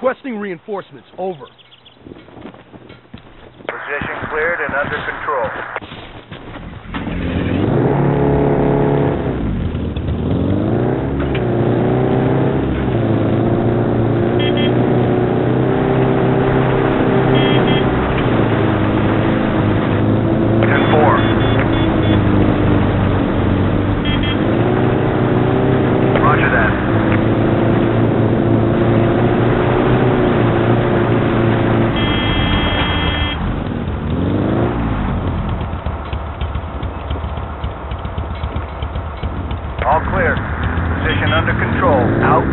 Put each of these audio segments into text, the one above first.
Requesting reinforcements. Over. Position cleared and under control. All clear. Position under control. Out.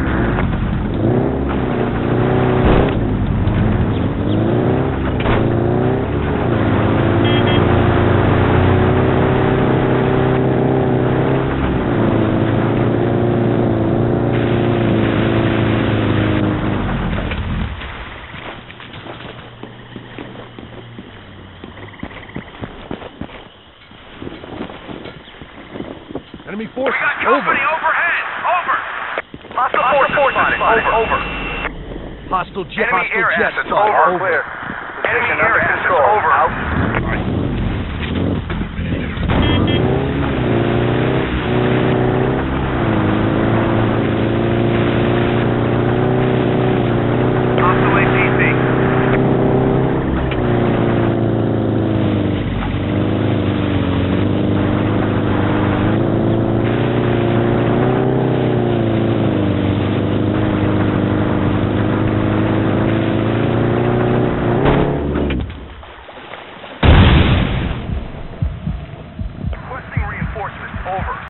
Enemy forces. We got company overhead. Over. Hostile forces spotted. Over. Hostile jet. Enemy Hostile air jet assets spotted. over. Clear. Enemy air assets over. Out.